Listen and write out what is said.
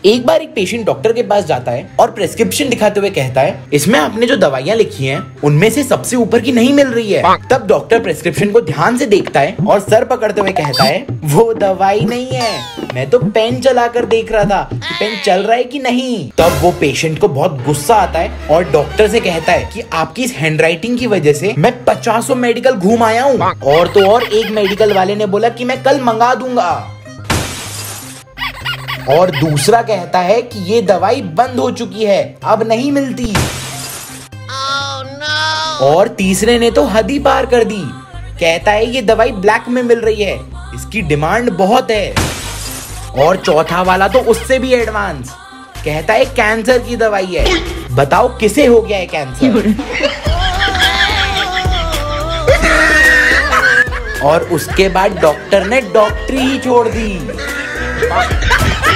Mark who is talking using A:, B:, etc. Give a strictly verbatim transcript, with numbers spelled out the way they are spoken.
A: एक बार एक patient doctor के पास जाता है और प्रेस्क्रिप्शन दिखाते हुए कहता है, इसमें आपने जो दवाइयाँ लिखी हैं उनमें से सबसे ऊपर की नहीं मिल रही है। तब डॉक्टर प्रेस्क्रिप्शन को ध्यान से देखता है और सर पकड़ते हुए कहता है, वो दवाई नहीं है, मैं तो पेन चलाकर देख रहा था कि पेन चल रहा है कि नहीं। तब वो पेशेंट को बहुत गुस्सा आता है और डॉक्टर से कहता है कि आपकी इस हैंडराइटिंग की वजह से मैं पचासों मेडिकल घूम आया हूँ। और तो और एक मेडिकल वाले ने बोला कि मैं कल मंगा दूंगा, और दूसरा कहता है कि ये दवाई बंद हो चुकी है, अब नहीं मिलती। oh, no. और तीसरे ने तो हद ही पार कर दी, कहता है ये दवाई ब्लैक में मिल रही है, इसकी डिमांड बहुत है। और चौथा वाला तो उससे भी एडवांस, कहता है कैंसर की दवाई है, बताओ किसे हो गया है कैंसर। और उसके बाद डॉक्टर ने डॉक्टरी ही छोड़ दी।